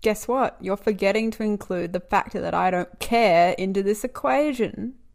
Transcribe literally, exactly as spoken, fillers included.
guess what? You're forgetting to include the factor that I don't care into this equation.